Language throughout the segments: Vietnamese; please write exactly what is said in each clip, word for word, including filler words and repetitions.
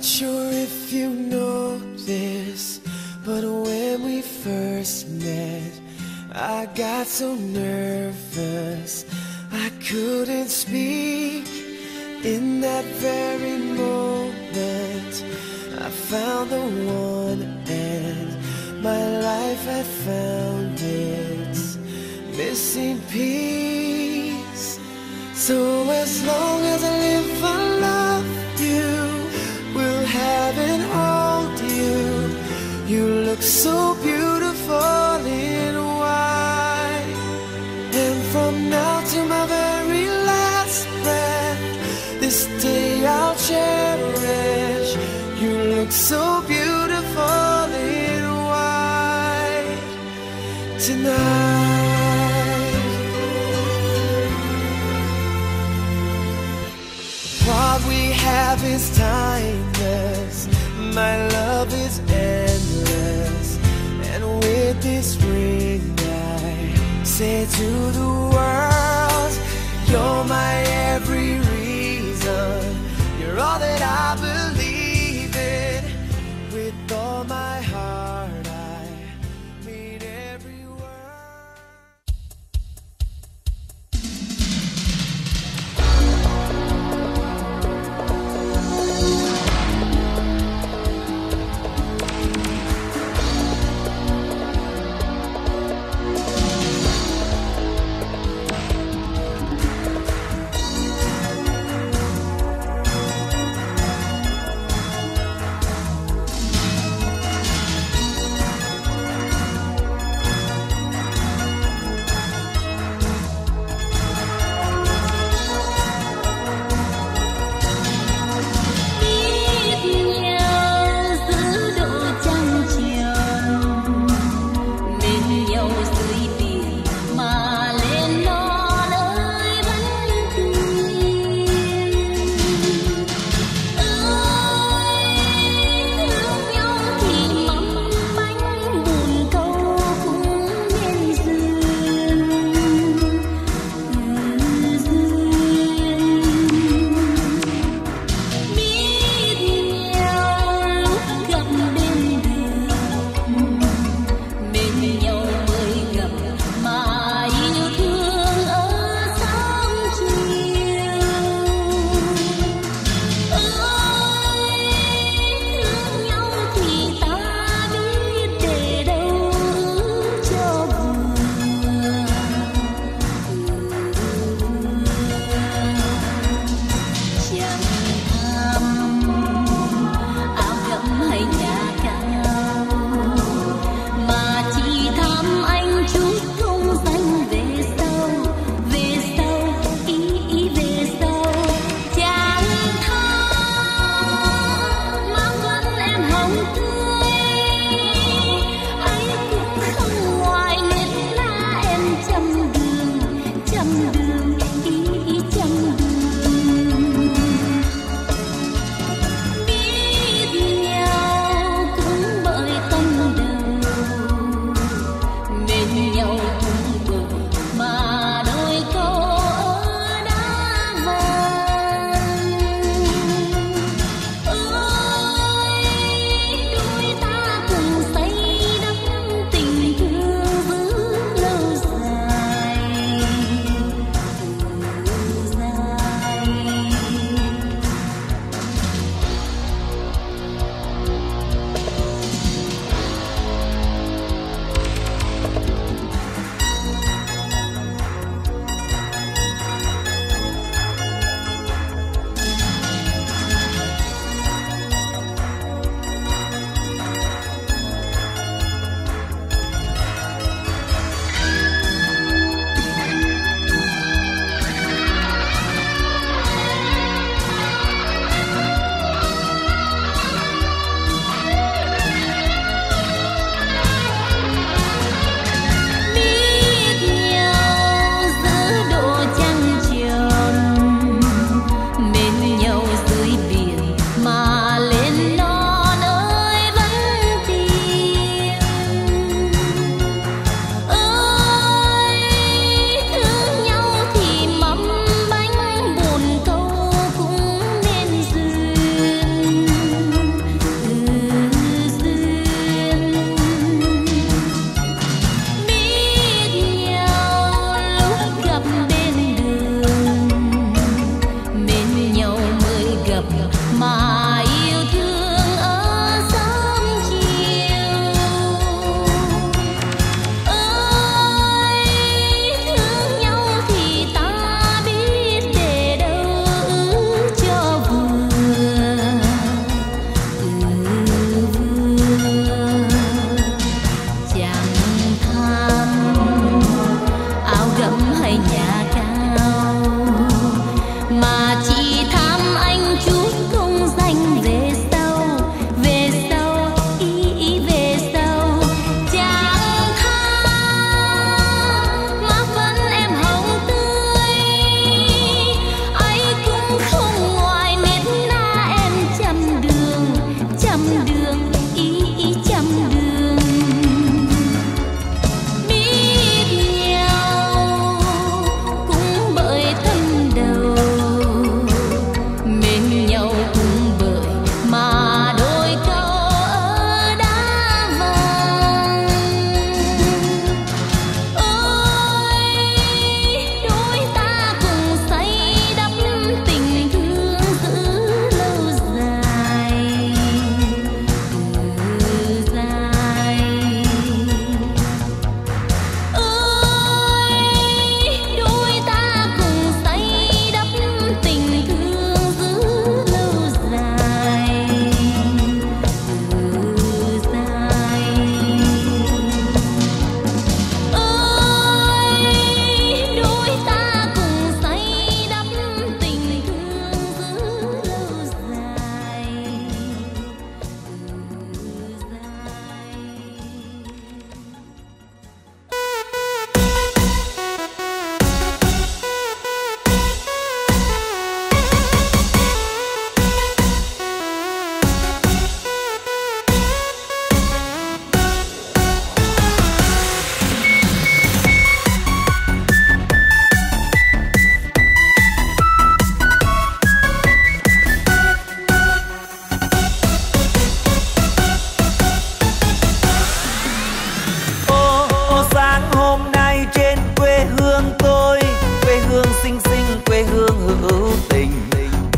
Sure if you know this, but when we first met, I got so nervous I couldn't speak. In that very moment I found the one, and my life had found its missing piece. So as long as I live I love you, will have and hold you. You look so beautiful in white, and from now to my very last breath, this day I'll cherish. You look so beautiful in white tonight. What we have is timeless, my love is endless, and with this ring I say to the world, you're my every reason, you're all that I believe in. With all my heart I mean every word.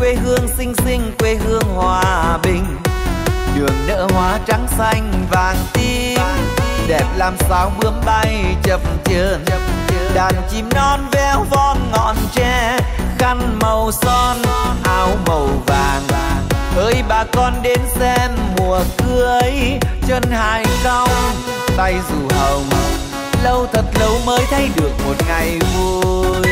quê hương xinh xinh, quê hương hòa bình. Đường nở hoa trắng xanh vàng tím, đẹp làm sao bướm bay chập chờn. Đàn chim non véo von ngọn tre, khăn màu son áo màu vàng. Ơi bà con đến xem mùa cưới, chân hài cong tay dù hồng. Lâu thật lâu mới thấy được một ngày vui.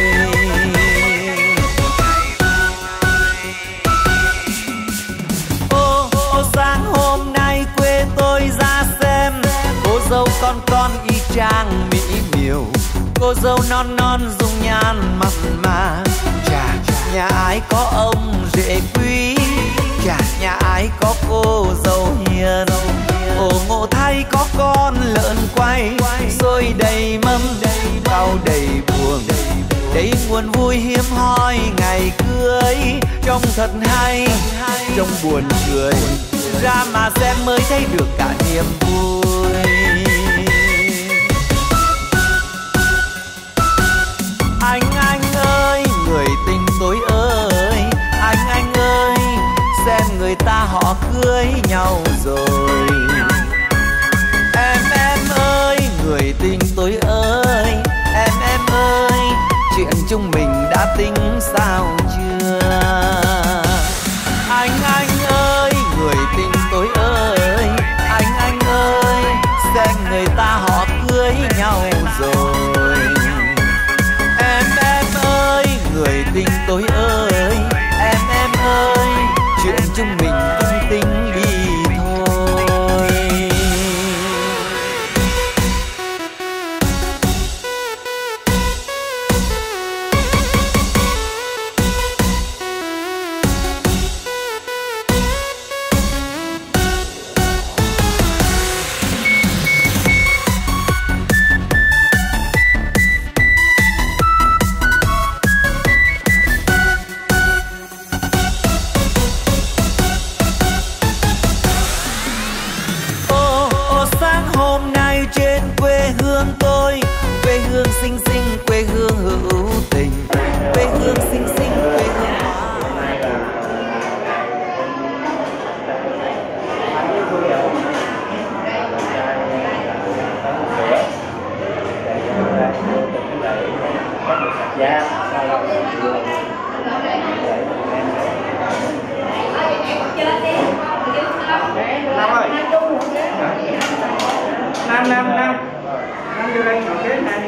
Ô, ô sáng hôm nay quê tôi ra xem, cô dâu con con y chang mỹ miều. Cô dâu non non dung nhan mặn mà. Chà, nhà ai có ông rể quý, chà, nhà ai có cô dâu hiền. Ồ ngộ thay có con lợn quay, xôi đầy mâm, rau đầy buồng. Đây nguồn vui hiếm hoi ngày cưới, trông thật hay, trông buồn cười. Ra mà xem mới thấy được cả niềm vui. Anh anh ơi, người tình tôi ơi, anh anh ơi, xem người ta họ cưới nhau rồi. Em em ơi, người tình tôi ơi, em em ơi, chuyện chúng mình đã tính sao chưa? Anh anh ơi, người tình tôi ơi, anh anh ơi, xem người ta họ cưới nhau rồi. Em em ơi, người tình tôi ơi, em em ơi, chuyện chúng mình cũng tính đi thôi. Xinh xinh quê hương hữu tình, quê hương xinh xinh quê hương hòa. Năm ơi, năm năm năm năm vô đây ngồi kế này.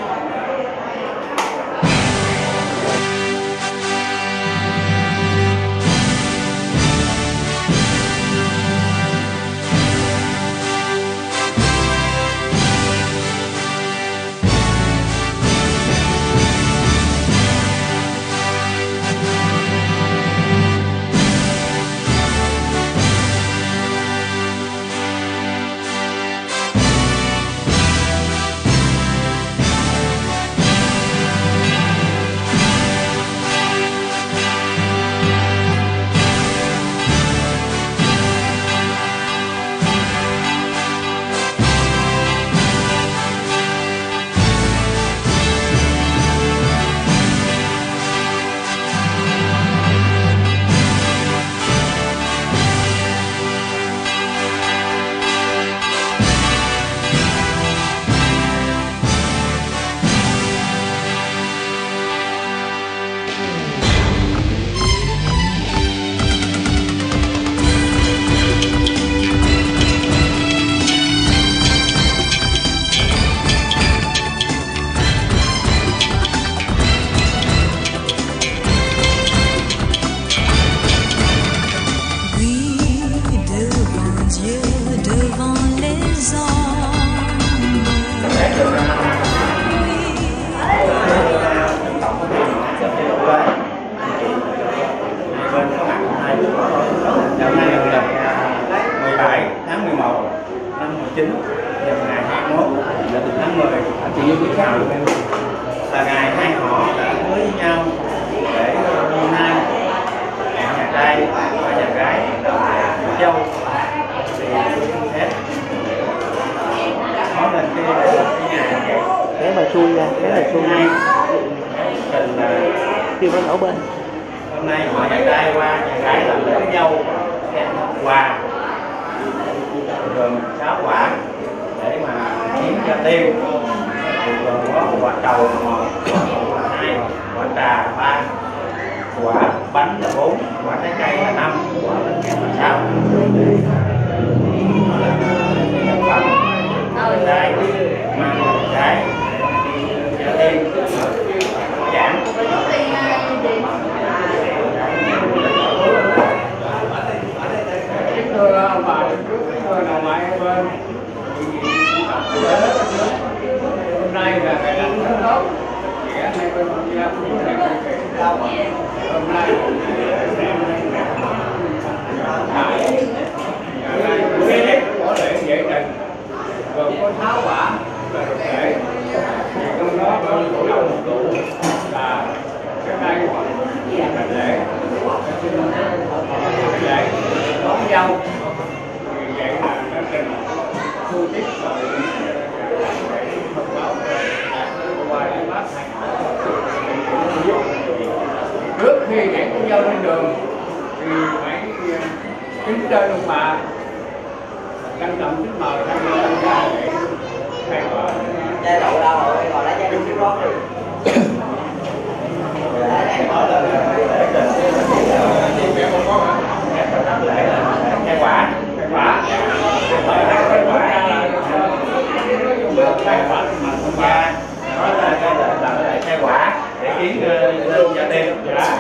chín vào ngày hai mươi mốt tháng mười là ngày hai họ đã cưới với nhau để hôm nay nhà trai và nhà gái dâu thì xin phép nói lên cái cái để mà chui ra, để mà chui ra tình là kêu nó nổ bên hôm nay họ nhà trai qua nhà gái làm lễ dâu quà gồm sáu quả để mà hiến cho tiêu, gồm có quả trầu một, quả hai, quả trà ba, quả bánh là bốn, quả trái cây là năm, quả bánh kem là sáu. Đây mang cái cho tiêu giảm. Thưa ông bà trước thưa nào ngoại bên hôm nay là ngày lành rất tốt, thì anh hai bên ông gia cũng là ngày kỷ cao mà hôm nay có lễ dễ trình gồm có tháo quả là được lễ, thì trong đó có cổ động một tụ là cái đây là lễ lễ đón dâu, vì vậy là nó trình thu tiếp rồi thông báo qua để bác hành trước khi dẫn con dâu lên đường thì phải kính trên ông bà trân trọng kính mời tham gia tham gia để khai tỏa. Chai rượu đâu rồi, còn lấy chai nước trước đó đi. Lễ là khai quả, khai quả, khai quả là khai quả mà thông qua đó là cái là làm lại khai quả để kiến lên gia tiên.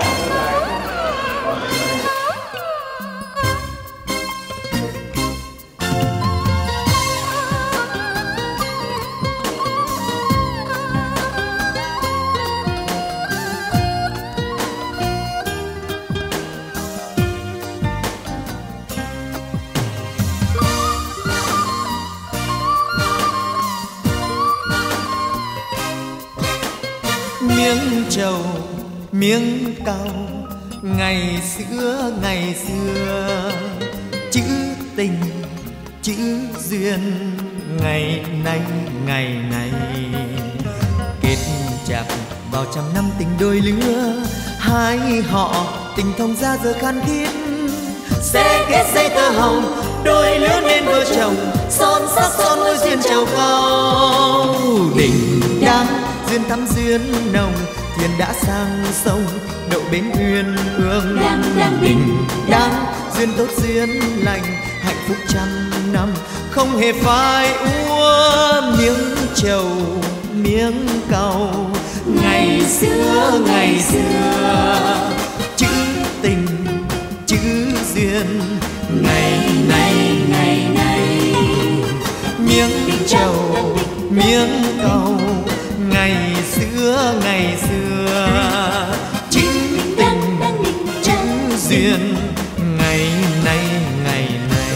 Miếng trầu miếng cau ngày xưa ngày xưa, chữ tình chữ duyên ngày nay ngày nay, kết chặt vào trăm năm tình đôi lứa, hai họ tình thông ra giờ khan khít, sẽ kết dây tơ hồng đôi lứa nên vợ chồng, son sắc son môi duyên trầu cao đình đám duyên thắm duyên nồng, thuyền đã sang sông đậu bến uyên ương, đình đám duyên tốt duyên lành, hạnh phúc trăm năm không hề phai úa. Miếng trầu miếng cau ngày xưa ngày xưa, chữ tình chữ duyên ngày nay ngày nay, miếng trầu miếng cau ngày xưa ngày xưa, chữ tình chữ duyên ngày nay ngày nay.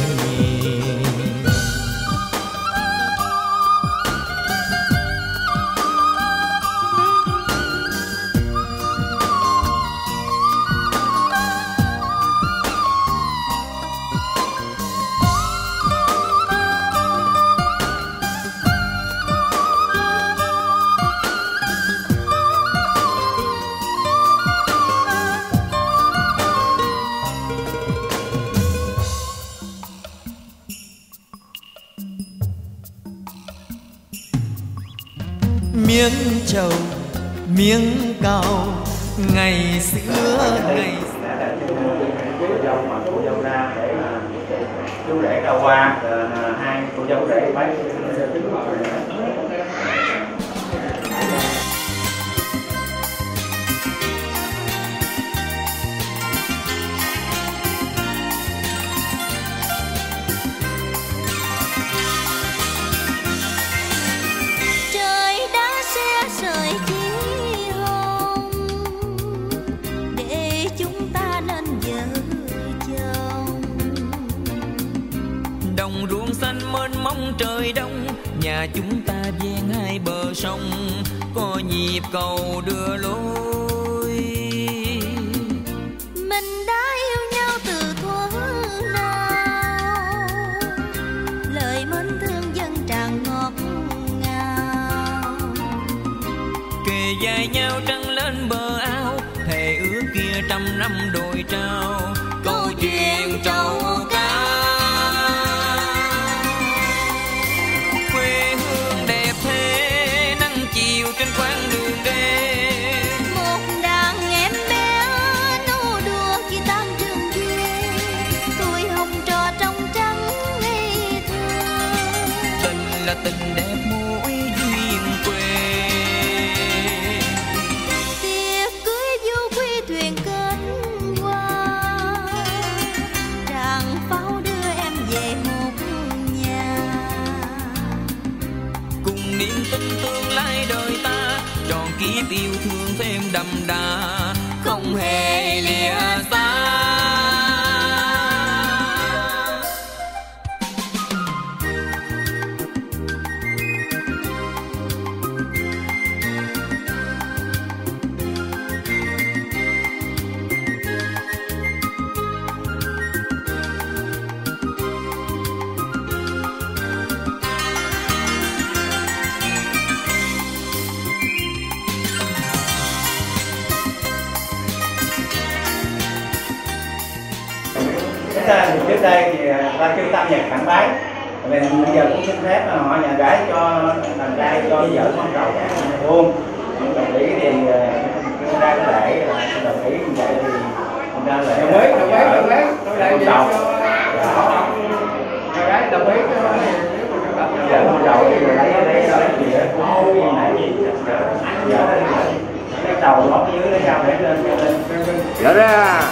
Miếng trầu miếng cau ngày xưa ngày cô dâu mà cô dâu ra để mà chú rể ra qua, hai cô dâu rể bái kính mời. Trời đông nhà chúng ta ven hai bờ sông, có nhịp cầu đưa lối. Mình đã yêu nhau từ thuở nào, lời mến thương dân tràn ngọt ngào. Kề vai nhau trăng lên bờ ao, thề ước kia trăm năm đồi trao, câu chuyện trầu cá. Quê hương đẹp thế nắng chiều trên quãng đường đê, một đàn em bé nô đùa khi tan trường duyên, tuổi hồng trò trong trắng ngây thơ. tình là tình đẹp mỗi duyên quê. Tiệc cưới du quy thuyền kết hoa, tràng pháo đưa em về một nhà. Cùng niềm tin tương lai đời ta, tròn kiếp yêu thương thêm đậm đà, không hề lìa xa. Trước đây thì ta kêu tam nhạc tặng bái, mình bây giờ cũng xin phép họ nhà gái cho đàn trai cho vợ con trầu luôn. Đồng ý thì chúng ta có lễ đồng ý như vậy thì chúng ta lễ đồng ý đồng ý đồng ý tôi lại gì cho nhà gái đồng ý vợ con trầu thì lấy lấy lấy gì đó cũng gì này gì cái đầu nó dưới lấy sao để lên lên dở ra.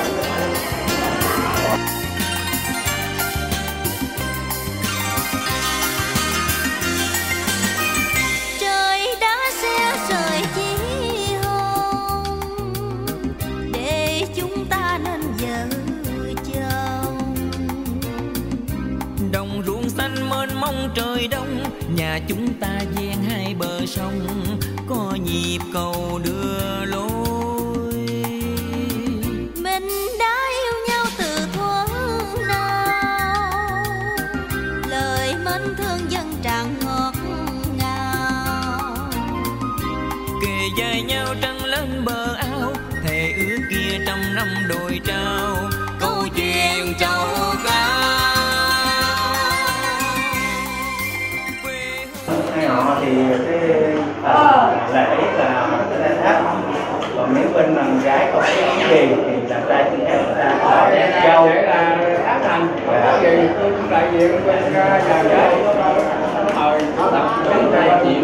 Trời đông nhà chúng ta ven hai bờ sông, có nhịp cầu đưa lối. Mình đã yêu nhau từ thuở nào, lời mến thương dân tràn ngọt ngào. Kề vai nhau trăng lên bờ ao, thề ước kia trăm năm đồi trao, câu chuyện trầu cá. Họ thì cái lễ là cái tháp, còn nếu bên đàn gái có cái gì thì đàn trai xin phép là dâu để là tháp thành có gì tôi cũng đại diện bên nhà gái mời tập chúng đại diện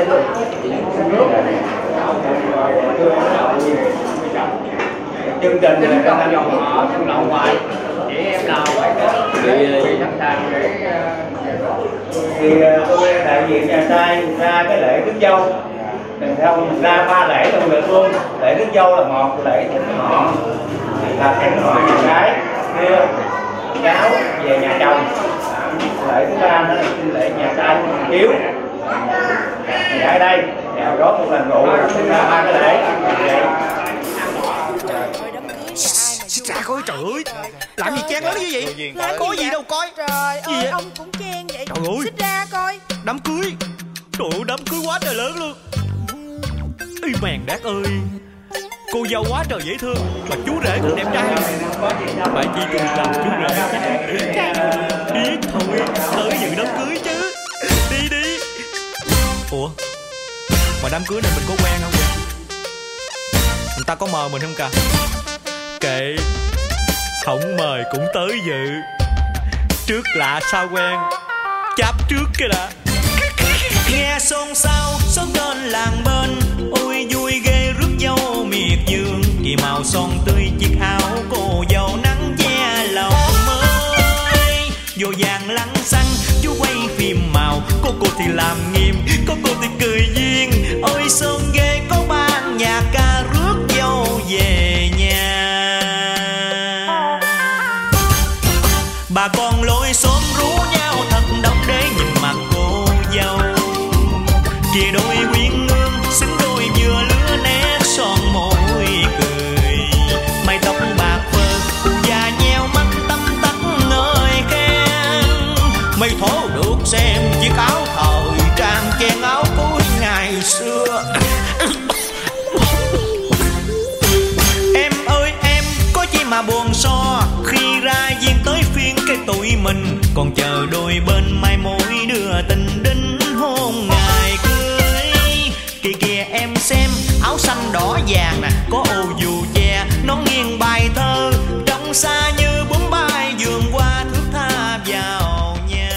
chương trình là các dòng họ trong lậu ngoại chị em nào phải có bị sẵn sàng để thì tôi đại diện nhà trai ra cái lễ rước dâu, đừng không ra ba lễ luôn được luôn. Lễ rước dâu là một, lễ thỉnh họ là thỉnh họ nhà gái đưa cháu về nhà chồng. Lễ thứ ba đó là lễ nhà trai hiếu nhà ở đây chào đón một lần rượu ra ba cái lễ vậy. Trả coi trời ơi, làm gì chen lớn như vậy? Có gì đâu coi. Trời ơi, vậy? Ông cũng chen vậy. Trời ơi, xích ra coi. Đám cưới. Trời ơi, đám cưới quá trời lớn luôn. Ây mèn đát ơi, cô dâu quá trời dễ thương, mà chú rể cũng đẹp trai. Phải chi cùng làm chú rể. Biết thôi, tới dự đám cưới chứ. Đi đi. Ủa, mà đám cưới này mình có quen không vậy? Người ta có mời mình không cả? Kệ, không mời cũng tới dự. Trước lạ sao quen, chắp trước cái đã. Nghe xôn xao xóm trên làng bên, ôi vui ghê rước dâu miệt vườn. Kỳ màu son tươi chiếc áo cô dâu nắng che lòng mới. Vô vàng lăng xăng chú quay phim màu, cô cô thì làm nghiêm, cô cô thì cười duyên. Ôi son ghê có ban nhạc ca rước dâu về nhà. Bà con lối xóm rú nhau thật đông để nhìn mặt cô dâu. Kìa đôi quyến ngương xứng đôi vừa lứa nét son môi cười. Mái tóc bạc phơ cụ già nheo mắt tăm tắt ngợi khen. Mày thố được xem chiếc áo thời trang chen áo cuối ngày xưa. Em ơi em có mình còn chờ đôi bên mai mối đưa tình đính hôn ngày cưới. Kìa kìa em xem áo xanh đỏ vàng nè, có ô dù che nó nghiêng bài thơ, trong xa như bướm bay vườn qua thước tha vào nhà.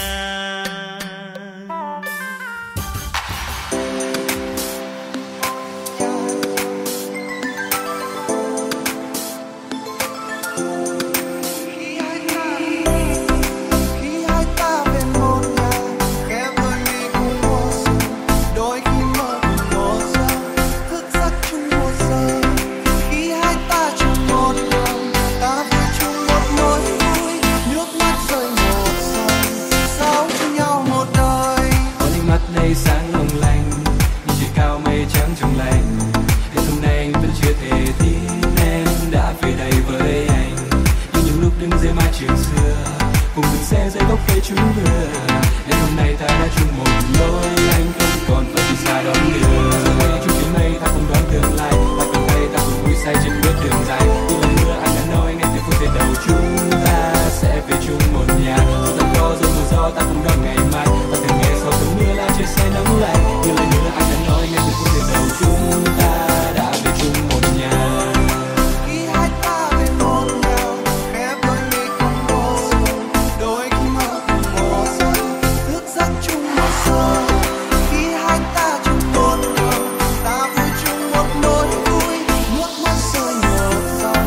Sáng long lanh nhìn trời cao mây trắng trong lành, đến hôm nay anh vẫn chưa thể tin em đã về đây với anh. Nhưng những lúc đứng dưới mái trường xưa cùng từng xe dưới gốc cây chúng vừa, đến hôm nay ta đã chung một lối, anh không còn phải đi xa đón đưa. Giờ đây chung chuyến mây ta cùng đón tương lai, ta cầm tay ta cùng vui say trên bước đường dài. Như lần nữa anh đã nói ngay từ phút giây đầu chúng ta sẽ về chung một nhà. Dù thật có dù mưa gió ta cùng đón ngày mai, ta từng nghe sau cơn mưa lá trên xe nắng lạnh. Như lời nữa anh đã nói ngay từ phút giây đầu chúng ta đã về chung một nhà. Khi hai ta về một nhà, khép đôi mi cùng một giấc, đôi khi mơ cùng một giấc, thức giấc chung một giờ. Khi hai ta chung một đường, ta vui chung một nỗi vui, nước mắt rơi một dòng.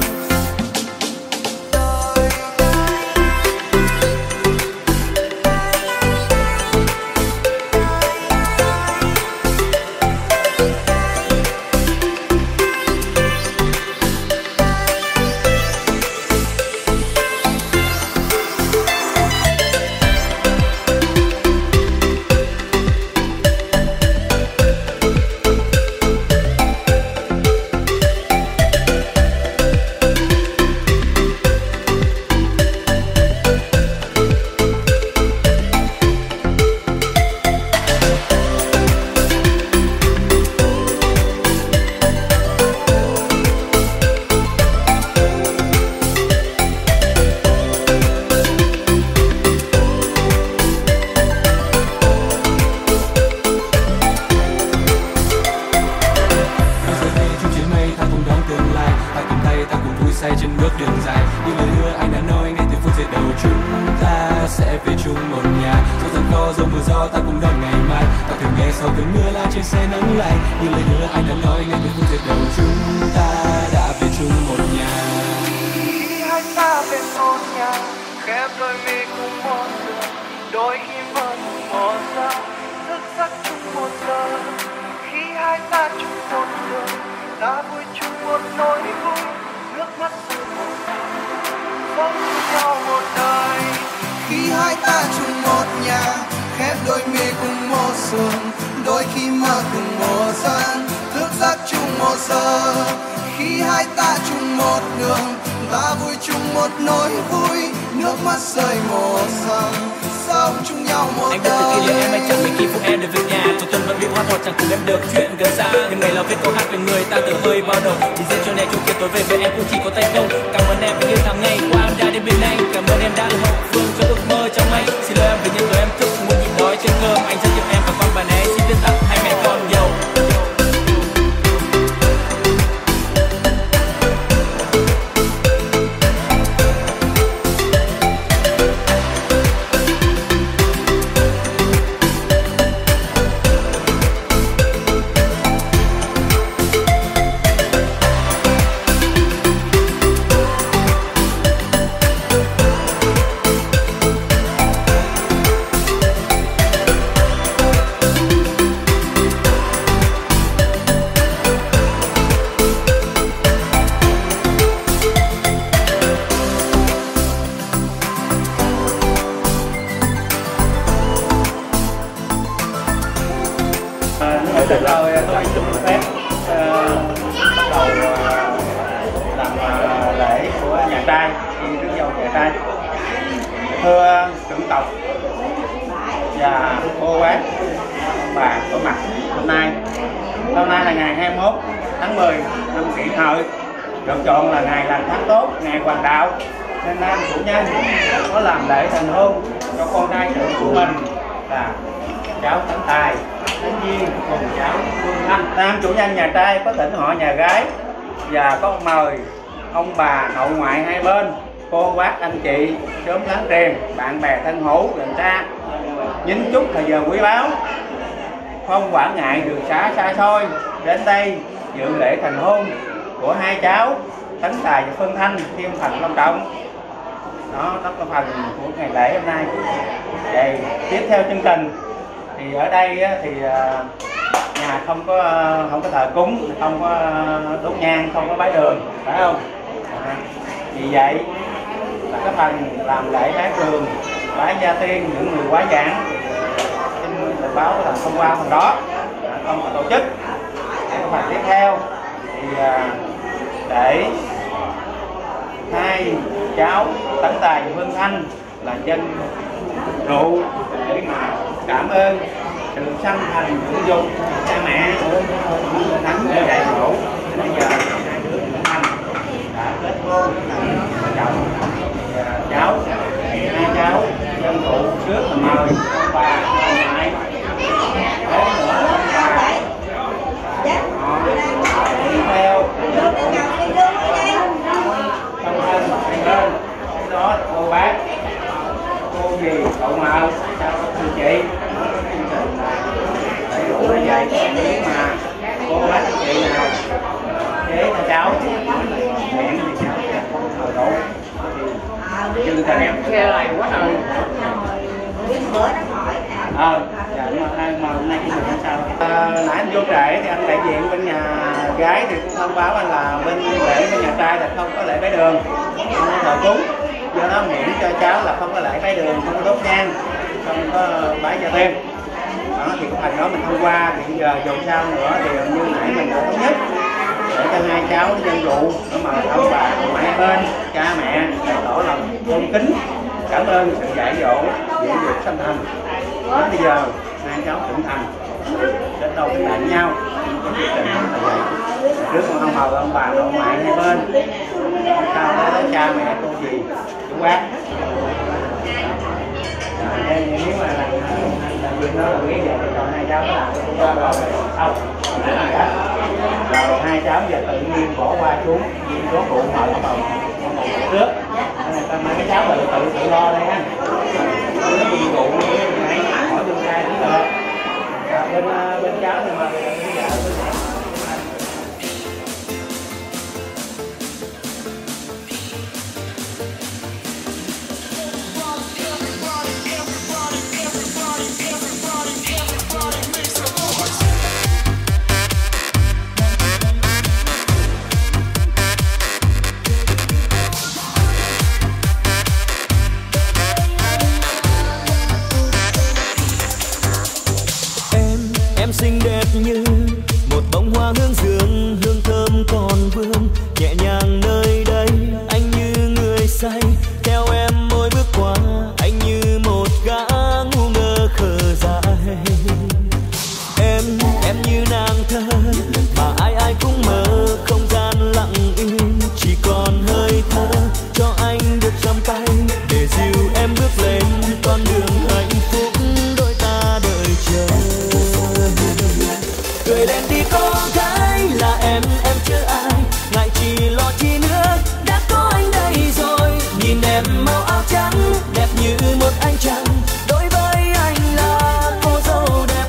Trên bước đường dài, như lời hứa anh đã nói ngay từ phút giây đầu chúng ta sẽ về chung một nhà. Dù rằng có dòng mưa gió ta cùng đón ngày mai, ta thường nghe sau cơn mưa lá trên xe nắng lạnh. Như lời hứa anh đã nói ngay từ phút giây đầu chúng ta đã về chung một nhà. Khi hai ta về một nhà, khép đôi mi cùng một giấc, đôi khi mơ cùng một giấc, thức giấc chung một giờ. Khi hai ta chung một đường, ta vui chung một nỗi vui, nước mắt rơi một dòng, sống chung nhau một đời. Khi hai ta chung một nhà, khép đôi mi cùng một giường, đôi khi mơ cùng một giấc, thức giấc chung một giờ. Khi hai ta chung một đường, ta vui chung một nỗi vui, nước mắt rơi một dòng, sống chung nhau một anh đời. Anh biết từ kia liệu em hay chẳng mình khi phụ em đến về nhà, trong tuần vẫn bị hoa thọt chẳng cùng em được chuyện gần xa. Nhưng ngày là viết câu hát về người ta từ hơi bao đầu, đi dễ cho nên chỗ kia tối về với em cũng chỉ có tay không. Cảm ơn em vì yêu tháng ngày qua em đã đến bên anh, cảm ơn em đã ủng hộ phương cho ước mơ trong anh. Xin lỗi em vì những lời em thức muốn nhịn đói trên cơm, anh rất yêu em và con bà né xin viết tặng hai mẹ con giàu. Từ rồi tôi xin phép bắt đầu làm lễ của nhà trai, rước dâu nhà trai. Thưa trưởng tộc và cô bác bà có mặt hôm nay. Hôm nay là ngày hai mươi mốt tháng mười năm Kỷ Hợi, được chọn là ngày lành tháng tốt, ngày hoàng đạo. nên nam chủ nhân có làm lễ thành hôn cho con trai trưởng của mình là cháu Tấn Tài, Tấn Duyên cùng cháu Phương Thanh. Nam chủ nhân nhà trai có thỉnh họ nhà gái và có mời ông bà nội ngoại hai bên, cô bác anh chị, xóm láng giềng, bạn bè thân hữu gần xa nhín chút thời giờ quý báu, không quản ngại đường xá xa xôi đến đây dự lễ thành hôn của hai cháu Tấn Tài và Phương Thanh thêm phần long trọng. Đó, đó là phần của ngày lễ hôm nay. Vậy tiếp theo chương trình thì ở đây thì nhà không có không có thờ cúng, không có đốt nhang, không có bái đường, phải không? À, vì vậy là cái phần làm lễ bái đường, bái gia tiên những người quá giảng xin tự báo là thông qua phần đó, không có tổ chức. Cái phần tiếp theo thì để hai cháu Tấn Tài và Phương Thanh là dân rượu để mà cảm ơn sự sanh thành dưỡng dục cha mẹ thắng để dạy dỗ. Bây giờ hai đứa Phương Thanh đã kết hôn vợ chồng cháu, hai cháu dân rượu trước là mời ông bà ông ngoại đến nữa theo trong thân hai bên đó cô bác cô dì cậu mợ chào cô chị đầy đủ như vậy. Nếu mà cô bác chị nào chế cho cháu hẹn thì cháu sẽ không thờ đủ chương trình em nghe lại quá rồi. Ờ, dạ, mà, mà hôm nay cái gì sao? À, nãy anh vô trễ thì anh đại diện bên nhà gái thì cũng thông báo anh là bên lễ bên nhà trai là không có lễ bái đường, không có thờ cúng, do đó miễn cho cháu là không có lễ bái đường, không có đốt nhang, không có bái gia tiên. Đó thì cái phần đó mình thông qua thì bây giờ dù sao nữa thì như nãy mình đã thống nhất để cho hai cháu dân dụ để mà ông bà ngoại bên cha mẹ bày tỏ lòng tôn kính cảm ơn sự dạy dỗ dưỡng dục sanh thành. Đến bây giờ hai cháu trưởng thành đến đâu cũng lại với nhau, cái quyết định là vậy. Trước con ông mời ông bà nội ngoại hai bên, sau đó tới cha mẹ cô dì chú bác. Nếu mà là việc đó là biết vậy rồi hai cháu nó làm cho rồi xong rồi hai cháu giờ tự nhiên bỏ qua xuống viên số cụ mời ông bầu trước mấy cái cháu tự tự tự lo đây ha. Nó bị cụ nãy hỏi tương lai cũng được. Bên bên cháu thì mà xinh đẹp như một bông hoa hương dương, hương thơm còn vương nhẹ nhàng nơi đây. Anh như người say theo em mỗi bước qua, anh như một gã ngu ngơ khờ dại. Em em như nàng thơ mà ai ai cũng mơ, không gian lặng im chỉ còn hơi thở. Cho anh được trong tay để dìu em bước lên con đường hạnh phúc đôi ta đợi chờ. Cười lên đi con gái là em, em chưa ai ngại chỉ lo chi nữa, đã có anh đây rồi. Nhìn em màu áo trắng đẹp như một ánh trăng, đối với anh là cô dâu đẹp.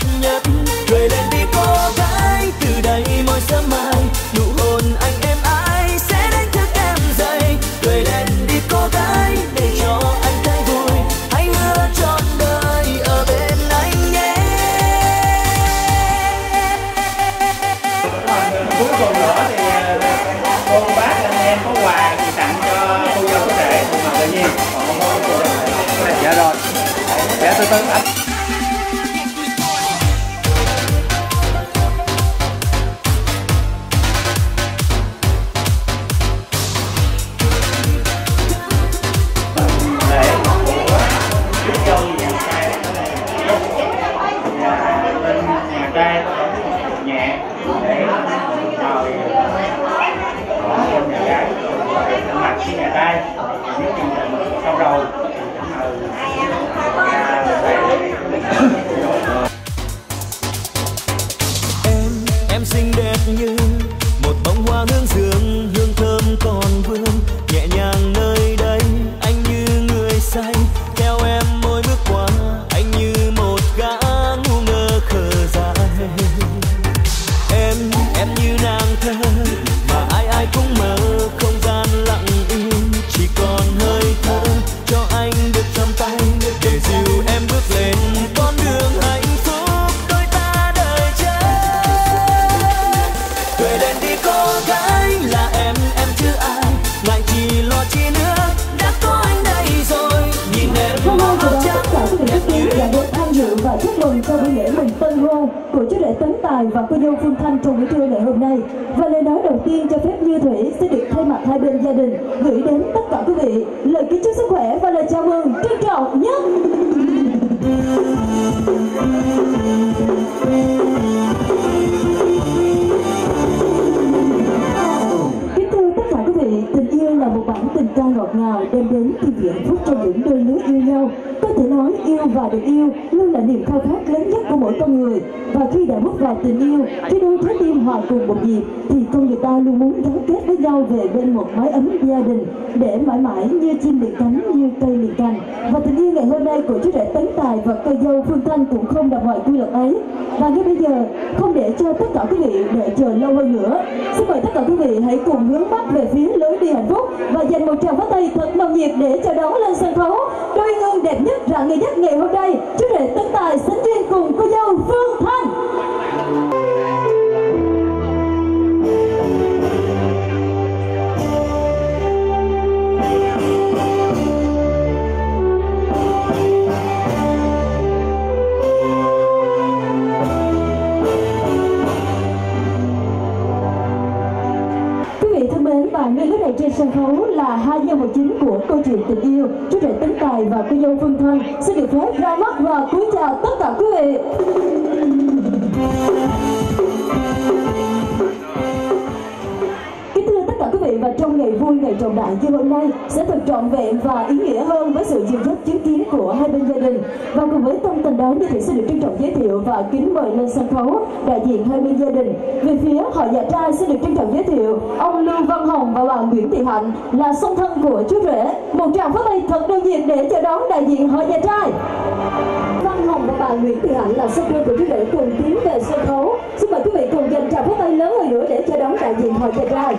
lễ mừng tân hôn của chú rể Tấn Tài và cô dâu Phương Thanh trong buổi trưa ngày hôm nay. Và lời nói đầu tiên cho phép Như Thủy sẽ được thay mặt hai bên gia đình gửi đến tất cả quý vị lời kính chúc sức khỏe và lời chào mừng trân trọng nhất. Kính thưa tất cả quý vị, tình yêu là một bản tình ca ngọt ngào đem đến thi viện hạnh phúc cho những đôi lứa yêu nhau. Có thể nói yêu và được yêu luôn là niềm khao khát lớn nhất của mỗi con người. Và khi đã bước vào tình yêu, khi đôi trái tim hòa cùng một nhịp, thì con người ta luôn muốn gắn kết với nhau về bên một mái ấm gia đình để mãi mãi như chim liền cánh, như cây liền cành. Và tình yêu ngày hôm nay của chú rể Tấn Tài và cô dâu Phương Thanh cũng không nằm ngoài quy luật ấy. Và ngay bây giờ, không để cho tất cả quý vị đợi chờ lâu hơn nữa, xin mời tất cả quý vị hãy cùng hướng mắt về phía lối đi hạnh phúc và dành một tràng pháo tay thật nồng nhiệt để chào đón lên sân khấu đôi hương đẹp nhất, rạng ngời nhất ngày hôm nay, chú rể Tấn Tài sánh duyên cùng cô dâu Phương Thanh. Và ngay lúc này trên sân khấu là hai nhân vật chính của câu chuyện tình yêu, chú rể Tấn Tài và cô dâu Phương Thanh xin được phép ra mắt và cúi chào tất cả quý vị. Kính thưa tất cả quý vị, và trong ngày vui, ngày trọng đại như hôm nay sẽ thật trọn vẹn và ý nghĩa hơn với sự dìu dắt chứng kiến của hai bên gia đình. Và cùng với tâm tình đó, Như Thủy xin được trân trọng giới thiệu và kính mời lên sân khấu đại diện hai bên gia đình. Về phía họ nhà trai xin được trân trọng giới thiệu ông Lưu Văn Hồng và bà Nguyễn Thị Hạnh là song thân của chú rể. Một tràng pháo tay thật nồng nhiệt để chào đón đại diện họ nhà trai. Văn Hồng và bà Nguyễn Thị Hạnh là song thân của chú rể cùng tiến về sân khấu. Xin mời quý vị cùng dành tràng pháo tay lớn hơn nữa để chào đón đại diện họ nhà trai.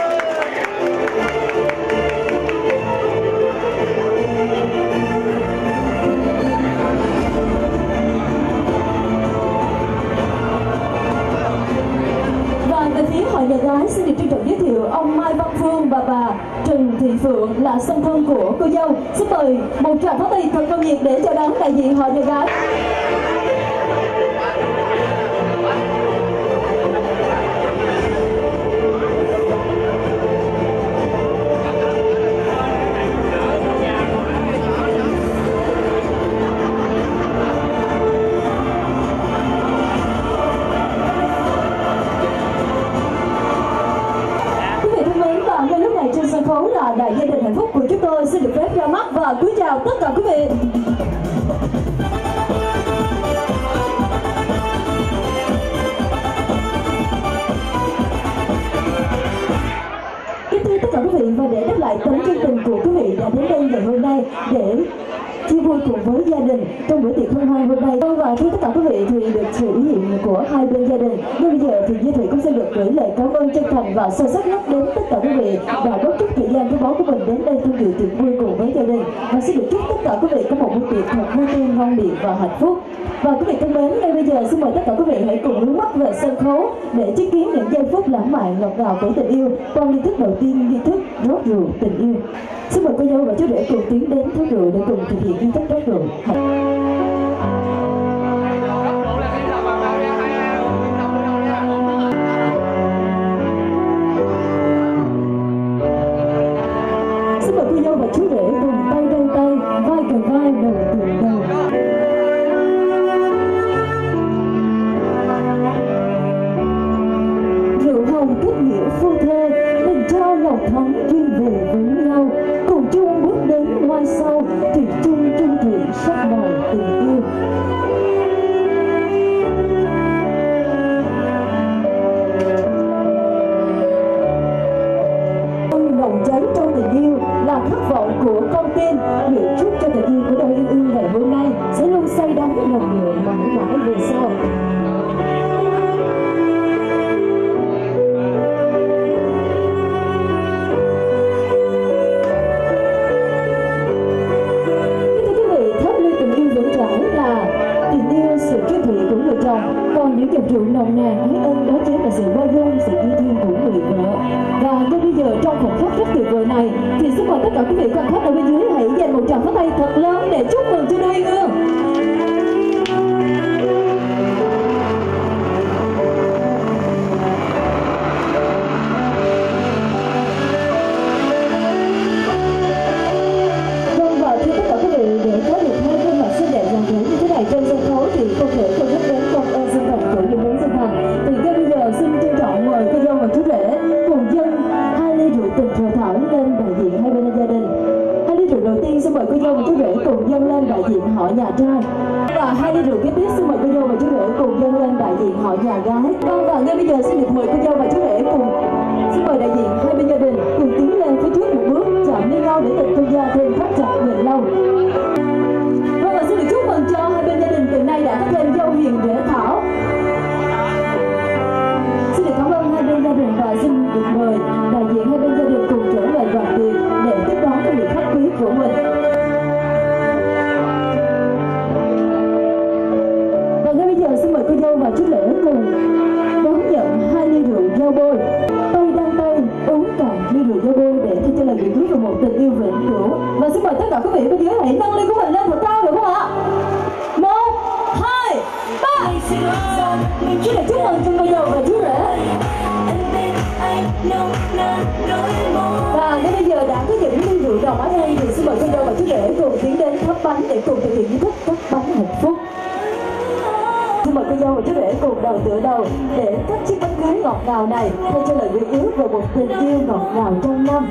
Về phía họ nhà gái xin được trân trọng giới thiệu ông Mai Văn Phương và bà Trần Thị Phượng là song thân của cô dâu. Xin mời một tràng pháo tay thật nồng nhiệt để chào đón đại diện họ nhà gái. Là đại gia đình hạnh phúc của chúng tôi xin được phép ra mắt và cúi chào tất cả quý vị. Kính thưa tất cả quý vị, và để đáp lại tấm chân tình của quý vị đã đến đây ngày hôm nay để chia vui cùng với gia đình trong bữa tiệc hân hoan hôm nay. Và thưa tất cả quý vị, thì được sự ý hiện của hai bên gia đình, nhưng bây giờ thì Như Thủy cũng sẽ được gửi lời cảm ơn chân thành và sâu sắc nhất đến tất cả quý vị đã góp chút thời gian quý báu của mình đến đây tham dự tiệc vui cùng với gia đình. Và xin được chúc tất cả quý vị có một bữa tiệc thật vui tươi, ngon miệng và hạnh phúc. Và quý vị thân mến, ngay bây giờ xin mời tất cả quý vị hãy cùng hướng mắt về sân khấu để chứng kiến những giây phút lãng mạn ngọt ngào của tình yêu qua nghi thức đầu tiên, nghi thức rót rượu tình yêu. Xin mời cô dâu và chú rể cùng tiến đến thác rượu để cùng thực hiện nghi thức rót rượu. Xin mời cô dâu và chú rể cùng tay đôi tay, vai cạnh vai, đầu tựa đầu. Rượu hồng kết nghĩa phu thê, tình cho lòng thắm duyên về với nhau, cùng chung bước đến mai sau, thủy chung trung thủy sắc màu tình yêu. Nồng cháy trong tình yêu là khát vọng của con tim, nguyện chúc cho tình yêu của đôi yêu ương ngày hôm nay sẽ luôn say đắm nồng nhiệt mãi mãi về sau. Còn những dòng rượu nồng nàn ái ân đó chính là sự bao dung, sự yêu thương của người vợ. Và ngay bây giờ trong khoảnh khắc rất tuyệt vời này thì xin mời tất cả quý vị quan khách ở bên dưới hãy dành một tràng pháo tay thật lớn để chúc mừng cho đôi yêu ương. cùng dâng lên đại diện họ nhà gái. Vâng, và ngay bây giờ xin được mời cô dâu và chú rể cùng xin mời đại diện hai bên gia đình cùng tiến lên phía trước một bước chạm lên nhau để tình cô gia thêm thắt chặt bền lâu. Vâng, và xin được chúc mừng cho hai bên gia đình từ nay đã có thêm dâu hiền rể thảo. Xin được cảm ơn hai bên gia đình và xin được mời đại diện hai bên gia đình cùng trở về đoàn tiệc để tiếp đón các vị khách quý của mình. Và ngay bây giờ xin mời cô dâu và chú rể cùng đón nhận hai ly rượu giao bôi. Tay đan tay uống cạn ly rượu giao bôi để thay cho lời gửi cưới về một tình yêu vĩnh cửu. Và xin mời tất cả quý vị bên dưới hãy nâng ly của mình lên thật cao được không ạ? Một, hai, ba. Xin được chúc mừng cho cô dâu và chú rể. Và ngay bây giờ đã có những ly rượu đỏ ở đây thì xin mời cô dâu và chú rể cùng tiến đến thắp bánh để cùng thực hiện nghi thức cắt bánh hạnh phúc. Xin mời cô dâu và chú rể cùng đầu tựa đầu để cắt chiếc bánh cưới ngọt ngào này thay cho lời gửi ước về một tình yêu ngọt ngào trong năm.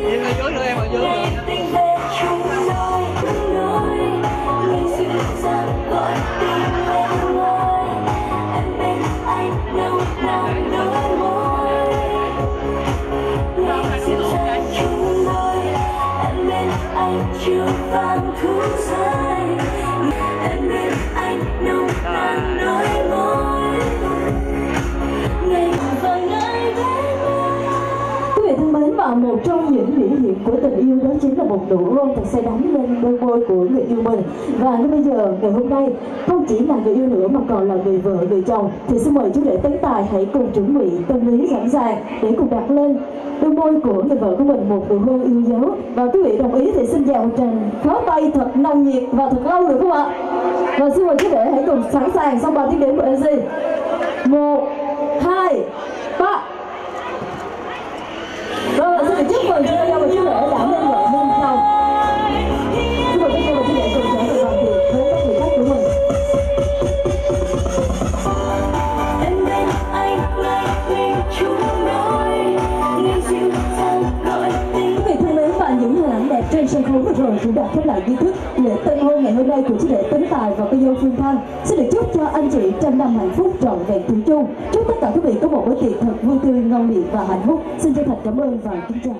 Chưa vang thu dài em bên anh nồng nàn nói môi ngày và ngày đến. Quý vị thân mến, và một trong những biểu hiện của tình yêu đó chính là một nụ hôn thật say đắm lên đôi môi của người yêu mình. Và ngay bây giờ ngày hôm nay không chỉ là người yêu nữa mà còn là người vợ người chồng thì xin mời chú rể Tấn Tài hãy cùng chuẩn bị tâm lý sẵn sàng để cùng đặt lên đôi môi của người vợ của mình một nụ hôn yêu dấu. Và quý vị đồng ý thì xin chào một tràng pháo tay thật nồng nhiệt và thật lâu được không ạ? Và xin mời chú rể hãy cùng sẵn sàng sau ba tiếng đếm của em xê. Một, hai, ba. Rồi, xin được chúc mừng cho nhau và chú rể đã lên vợ nên chồng. Xin mời các cô và chú rể cùng trở về đoàn tiệc với các vị khách của mình. Em bên anh ngày mình chung đôi ngày dịu dàng gọi tình. Quý vị thân mến, và những hình ảnh đẹp trên sân khấu vừa rồi cũng đã khép lại nghi thức lễ tân hôn ngày hôm nay của chú rể Tấn Tài và cô dâu Phương Thanh. Xin được chúc cho anh chị trăm năm hạnh phúc trọn vẹn thủy chung. Chúc tất cả quý vị có một bữa tiệc thật vui tươi, ngon miệng và hạnh phúc. Xin chân thành cảm ơn và kính chào.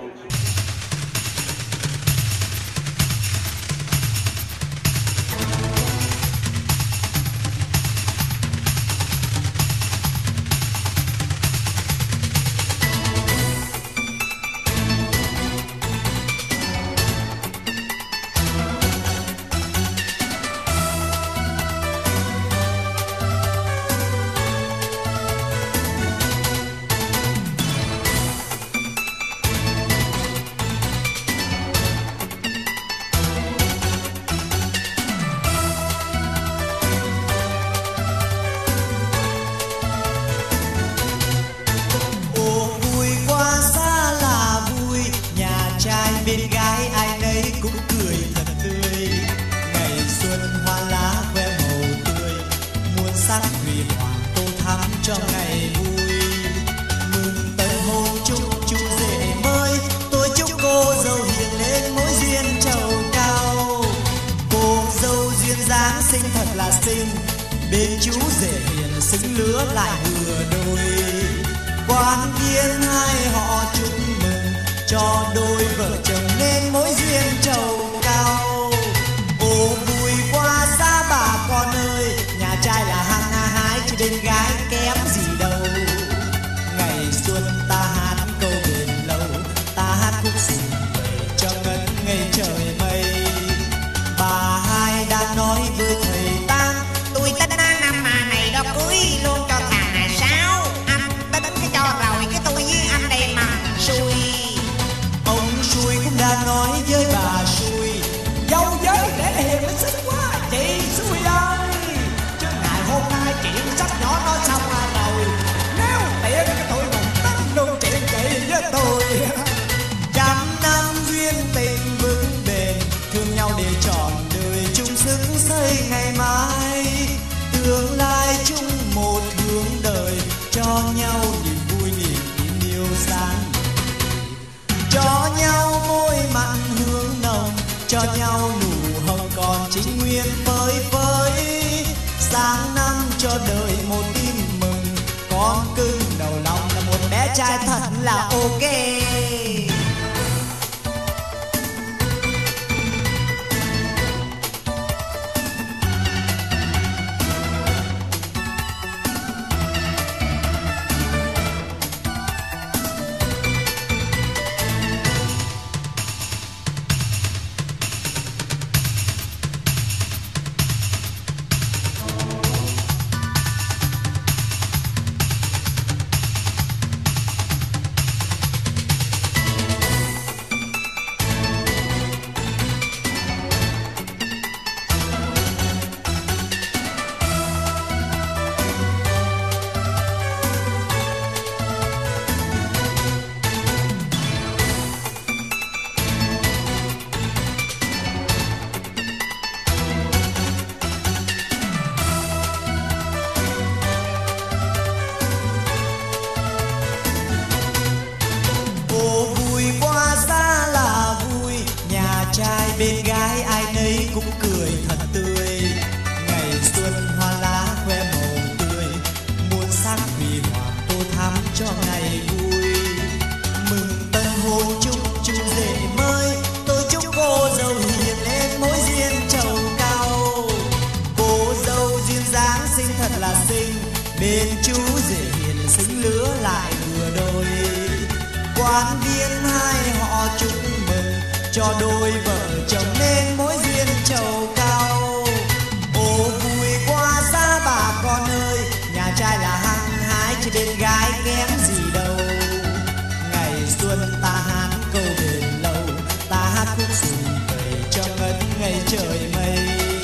bên gái ai nấy cũng cười thật tươi. Ngày xuân hoa lá khoe màu tươi, muôn sắc huy hoàng tô thắm cho ngày vui. Mừng tân hôn chúc chú rể mới, tôi chúc cô dâu hiền lên mối duyên trầu cao. Cô dâu duyên dáng xinh thật là xinh, bên chú rể hiền xứng lứa lại vừa đôi. Quan viên hai họ chúc mừng cho đôi vợ chồng nên mối duyên trầu cao. Ô vui qua xa bà con ơi, nhà trai là hăng hái chứ bên gái kém gì đâu. Ngày xuân ta hát câu bền lâu, ta hát khúc xinh về cho ngất ngây trời mây. Bà hai đã nói với thầy Tam, tôi tính năm mà này đó cưới luôn cho thằng này sáu. Anh tính cái cho rồi cái tôi với anh đây mà xui. Ông xui cũng đã nói với bà xui, dâu giới để hiền mới xinh quá chị xui ơi. Chứ ngày hôm nay chuyện sách nhỏ nói xong rồi, nếu tiện cái tôi một tấm luôn chuyện chị với tôi. Trăm năm duyên tình vững bền, thương nhau để trọn đời chung sức xây ngày mai. Tương lai chung một hướng đời, cho nhau niềm vui niềm yêu sáng. Cho nhau môi mặn hương nồng, cho nhau nụ hồng còn chính nguyên phơi phới. Sáng năm cho đời một tin mừng, con cưng đầu lòng là một bé trai thật là ok. Bên gái ai nấy cũng cười thật tươi, ngày xuân hoa lá khoe màu tươi, muôn sắc vì hoàng tô thắm cho ngày vui. Mừng tân hôn chúc chú rể mới, tôi chúc cô dâu hiền lên mối duyên trầu cao. Cô dâu duyên dáng xinh thật là xinh, bên chú rể hiền xứng lứa lại vừa đôi. Quan viên hai họ chúc mừng cho đôi vợ chồng nên mối duyên trầu cao. Ô vui quá xa bà con ơi, nhà trai là hăng hái chứ bên gái kém gì đâu. Ngày xuân ta hát câu bền lâu, ta hát khúc sùng về cho ngất ngày trời mây.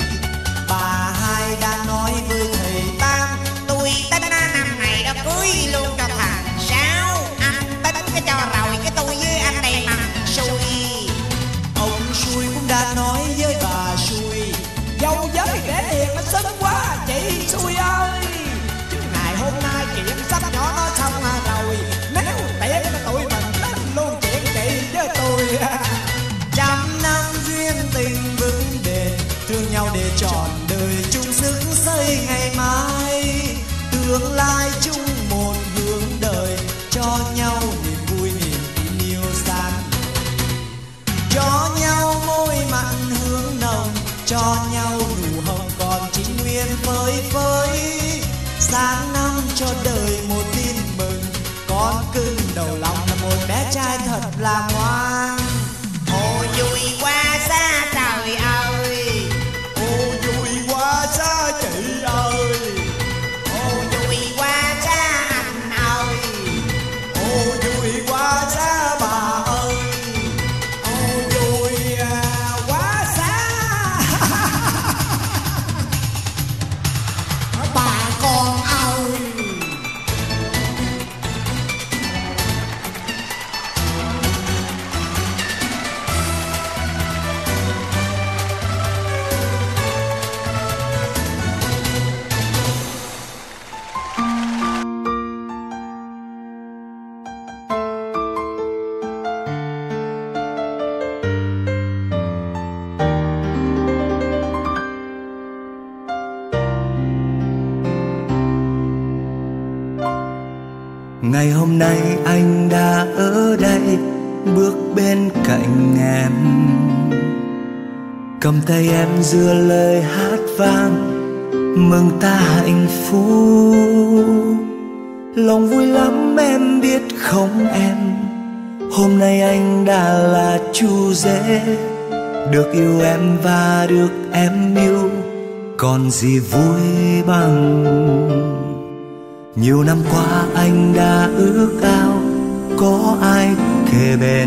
Bà hai đang nói với thầy Tam, tôi tính năm này đó cưới luôn cho thằng Sáu. Anh tính cái cho rồi cái tôi với anh đây mà xui. Ông xui cũng đã nói với bà xui, dâu với để hiền nó xinh quá chị xui ơi. chứ ngày hôm nay chuyện sắp nhỏ nó xong rồi, nếu tiện nó tụi mình tính luôn chuyện chị với tôi. Trăm năm duyên tình vững bền, thương nhau để trọn đời chung sức xây ngày mai. Tương lai chung một hướng đời, cho nhau niềm vui niềm tin yêu sáng, cho nhau môi mặn hương nồng, cho nhau nụ hồng còn chính nguyên phơi phới. Sáng năm cho đời một tin mừng, con cưng đầu lòng là một bé trai thật là ngoan. Ồ vui quá xa trời ơi, ô vui quá xa chị ơi, ồ vui quá xa anh ơi, ô vui quá xa bà ơi, ô vui quá xa bà con ơi. Ngày hôm nay anh đã ở đây, bước bên cạnh em, cầm tay em giữa lời hát vang mừng ta hạnh phúc. Lòng vui lắm em biết không em, hôm nay anh đã là chú rể, được yêu em và được em yêu, còn gì vui bằng. Nhiều năm qua anh đã ước ao có ai kề bên,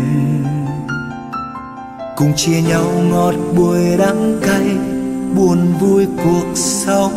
cùng chia nhau ngọt bùi đắng cay, buồn vui cuộc sống.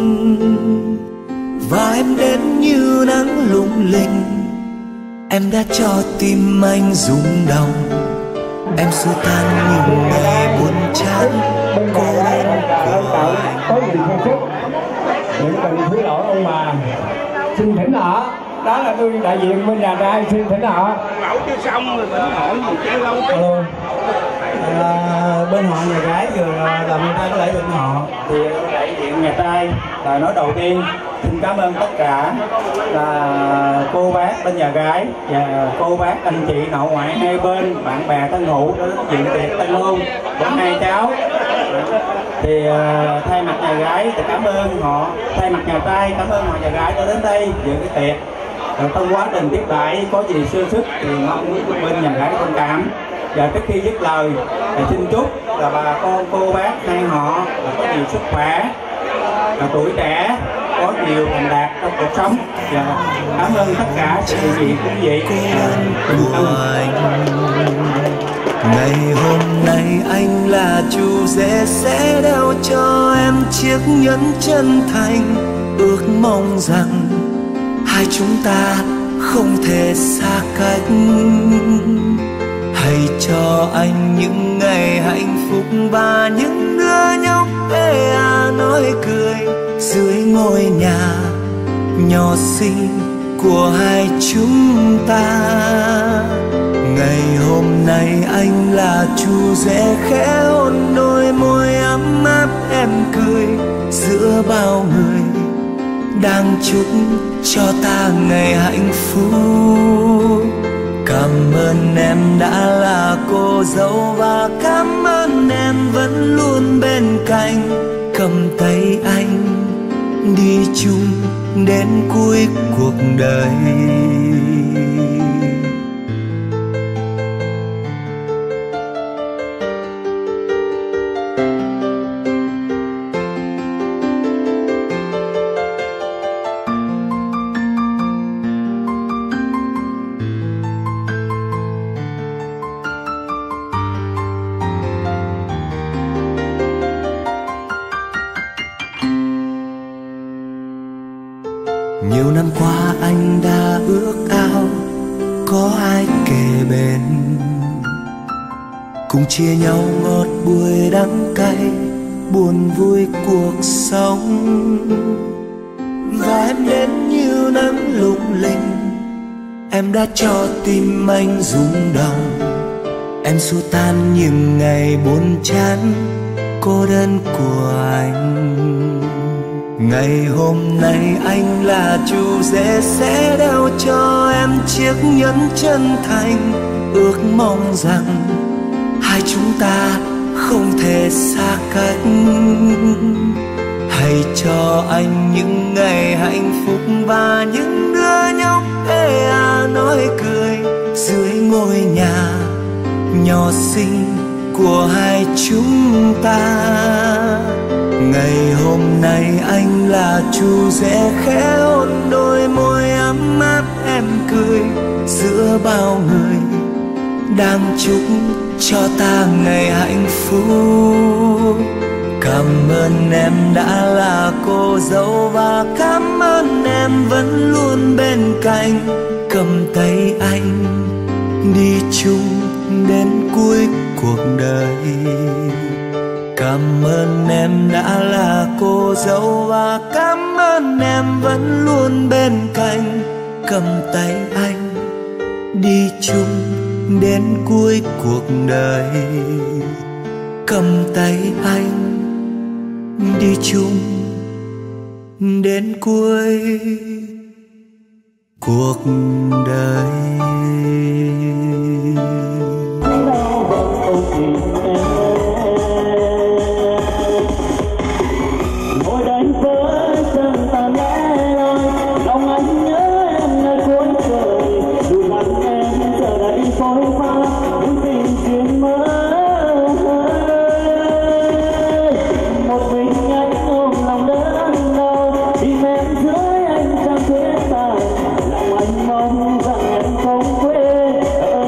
Và em đến như nắng lung linh, em đã cho tim anh rung động. Em xua tan những ngày buồn chán, cô đơn của anh. Có gì không phúc, những tình thứ lỗi ông bà xin thỉnh họ. Đó là tôi đại diện bên nhà trai xin thỉnh họ. Lẩu chưa xong rồi thỉnh họ gì chứ lâu chứ. À, bên họ nhà gái vừa làm người ta có lễ bên họ thì đại diện nhà trai là nói đầu tiên xin cảm ơn tất cả là cô bác bên nhà gái và cô bác anh chị nội ngoại hai bên bạn bè thân hữu đến dự tiệc tân hôn của hai cháu. Thì uh, thay mặt nhà gái thì cảm ơn họ, thay mặt nhà trai cảm ơn họ nhà gái đã đến đây dự cái tiệc. Rồi trong quá trình tiếp đãi có gì sơ sức thì mong muốn bên nhà gái thông cảm. Và trước khi dứt lời thì xin chúc là bà con cô bác hai họ là có nhiều sức khỏe, là tuổi trẻ, có nhiều thành đạt trong cuộc sống. Và cảm ơn tất cả sự hiện diện của quý vị. Của anh ngày hôm nay anh là chú rể sẽ đeo cho em chiếc nhẫn chân thành, ước mong rằng hai chúng ta không thể xa cách. Hãy cho anh những ngày hạnh phúc và những đứa nhóc ê à nói cười dưới ngôi nhà nhỏ xinh của hai chúng ta. Ngày hôm nay anh là chú rể khẽ hôn đôi môi ấm áp em cười giữa bao người đang chúc cho ta ngày hạnh phúc. Cảm ơn em đã là cô dâu và cảm ơn em vẫn luôn bên cạnh, cầm tay anh đi chung đến cuối cuộc đời. Nhiều năm qua anh đã ước ao có ai kề bên, cùng chia nhau ngọt bùi đắng cay, buồn vui cuộc sống. Và em đến như nắng lung linh, em đã cho tim anh rung động. Em xua tan những ngày buồn chán cô đơn của anh. Ngày hôm nay anh là chú rể sẽ đeo cho em chiếc nhẫn chân thành, ước mong rằng hai chúng ta không thể xa cách. Hãy cho anh những ngày hạnh phúc và những đứa nhóc ê à nói cười dưới ngôi nhà nhỏ xinh của hai chúng ta. Ngày hôm nay anh là chú rể khẽ hôn đôi môi ấm áp em cười giữa bao người đang chúc cho ta ngày hạnh phúc. Cảm ơn em đã là cô dâu và cảm ơn em vẫn luôn bên cạnh, cầm tay anh đi chung đến cuối cuộc đời. Cảm ơn em đã là cô dâu và cảm ơn em vẫn luôn bên cạnh, cầm tay anh đi chung đến cuối cuộc đời. Cầm tay anh đi chung đến cuối cuộc đời. Lòng anh mong rằng em không quên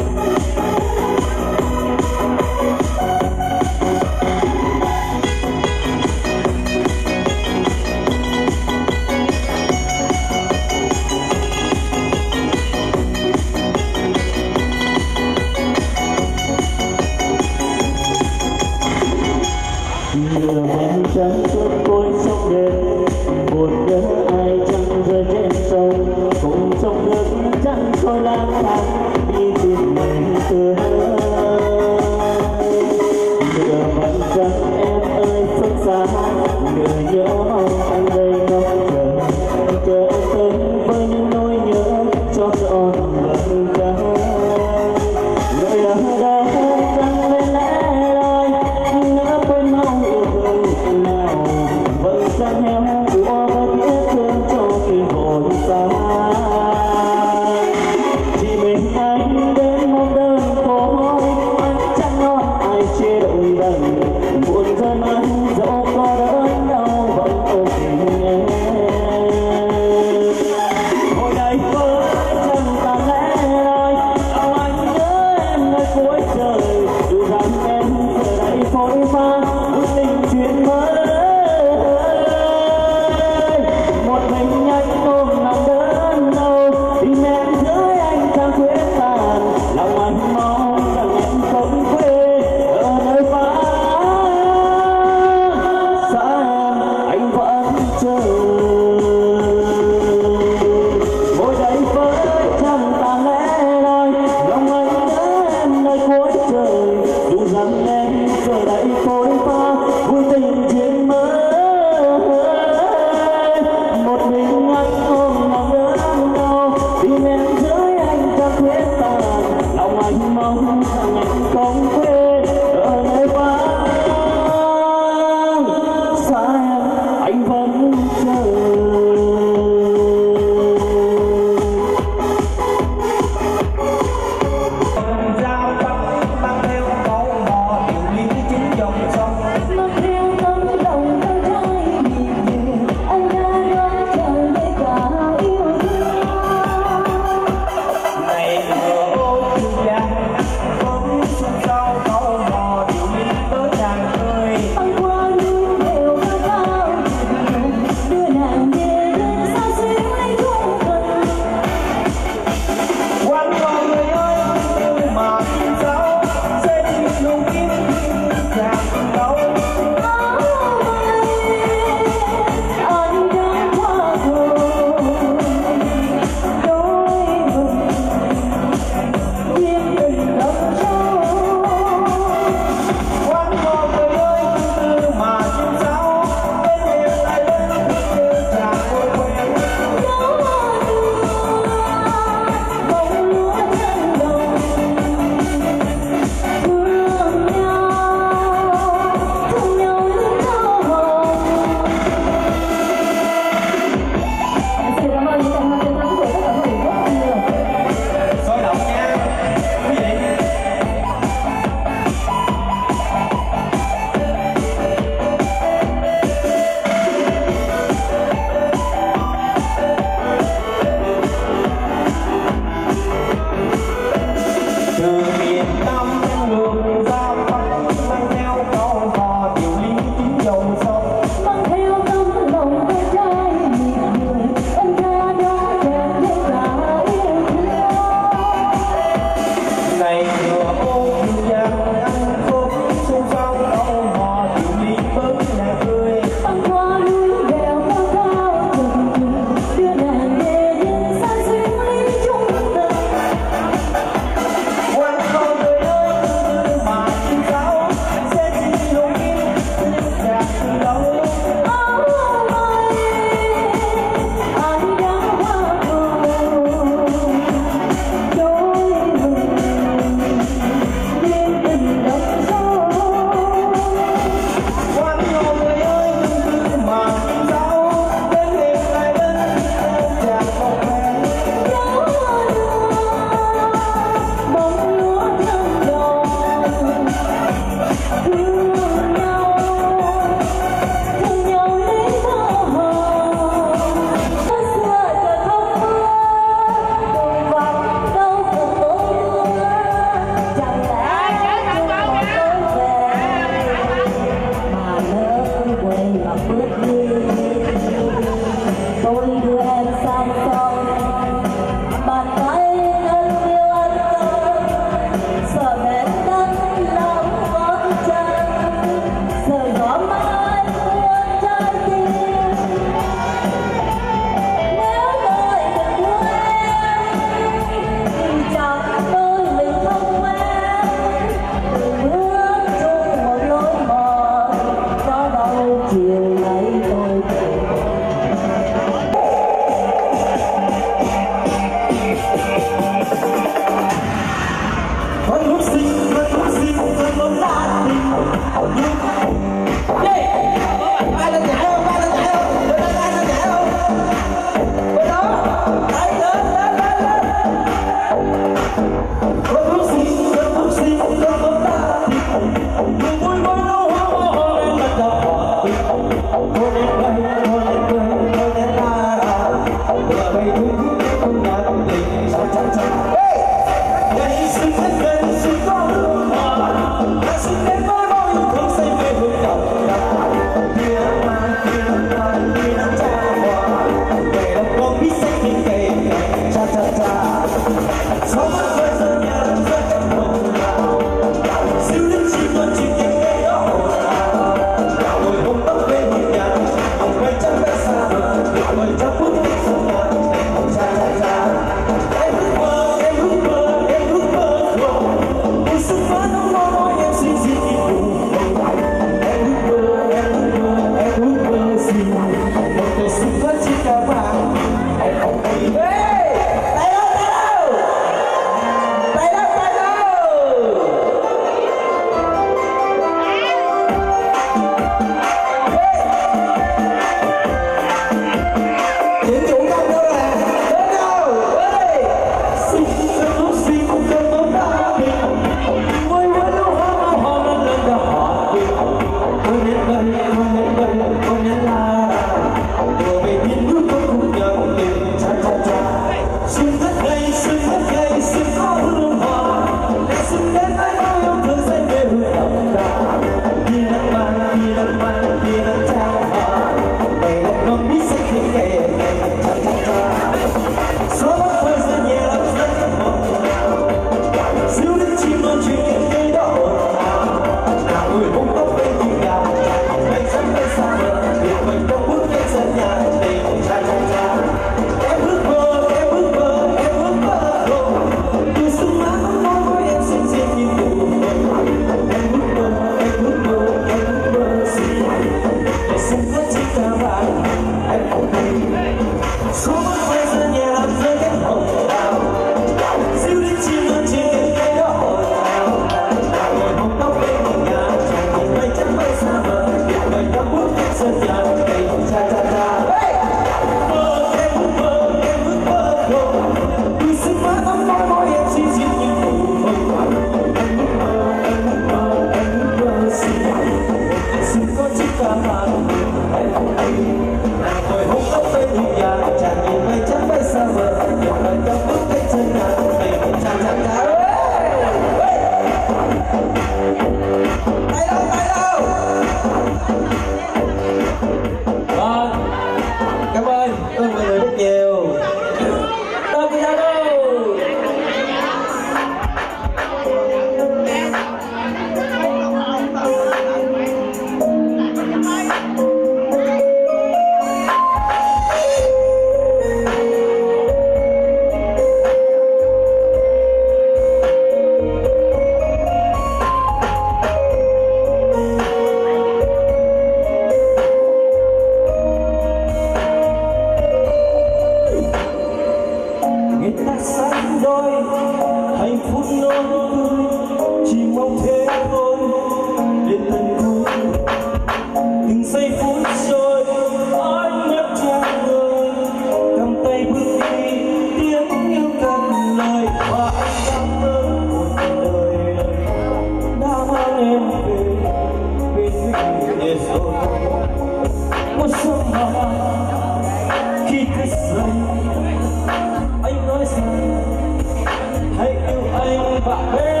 Khi thức dậy anh nói rằng hãy yêu anh và em.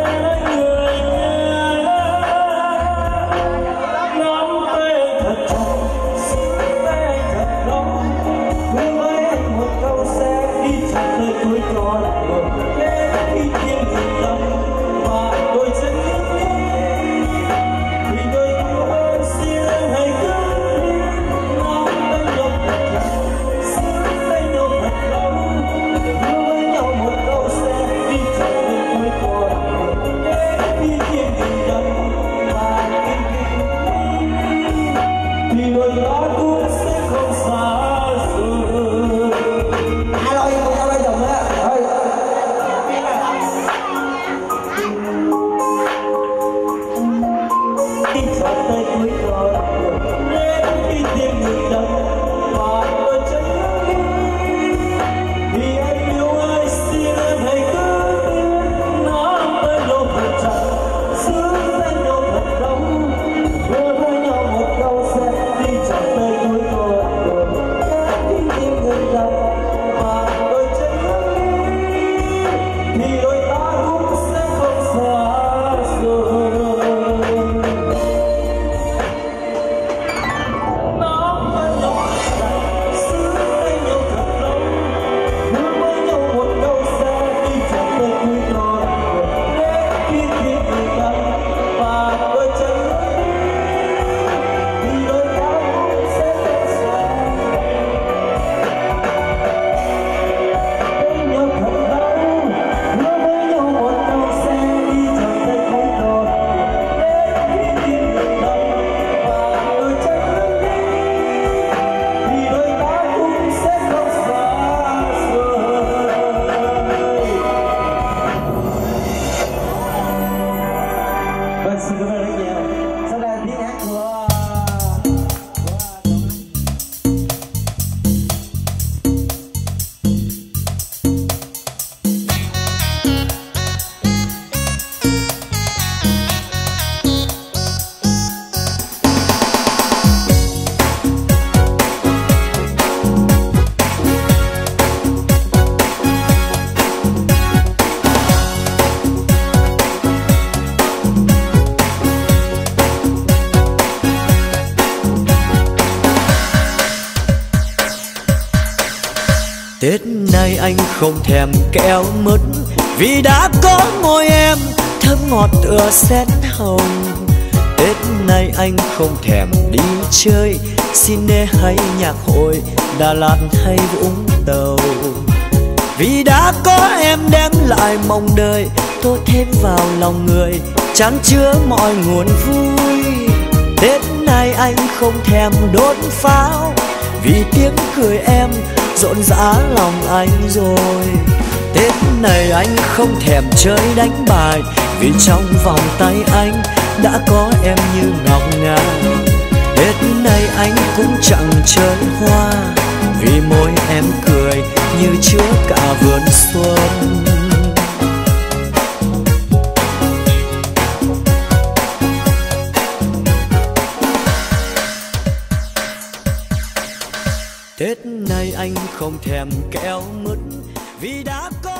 Tết này anh không thèm kẹo mứt vì đã có môi em thơm ngọt tựa sen hồng. Tết này anh không thèm đi chơi cine hay nhạc hội Đà Lạt hay Vũng Tàu vì đã có em đem lại mong đời tô thêm vào lòng người chan chứa mọi nguồn vui. Tết này anh không thèm đốt pháo vì tiếng cười em rộn rã lòng anh rồi. Tết này anh không thèm chơi đánh bài vì trong vòng tay anh đã có em như ngọc ngà. Tết này anh cũng chẳng chơi hoa vì môi em cười như chứa cả vườn xuân. Tết này anh không thèm kẹo mứt vì đã có